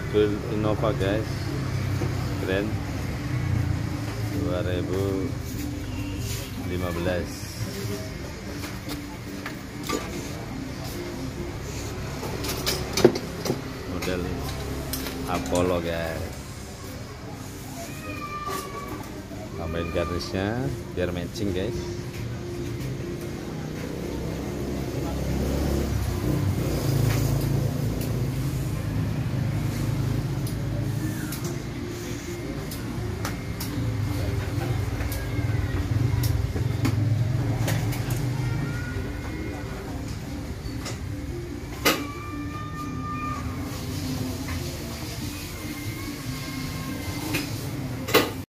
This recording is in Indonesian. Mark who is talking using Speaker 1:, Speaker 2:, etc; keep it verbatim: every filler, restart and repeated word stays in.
Speaker 1: mobil Innova guys, keren, dua ribu lima belas. Model Apollo guys. Tambahin garisnya biar matching guys.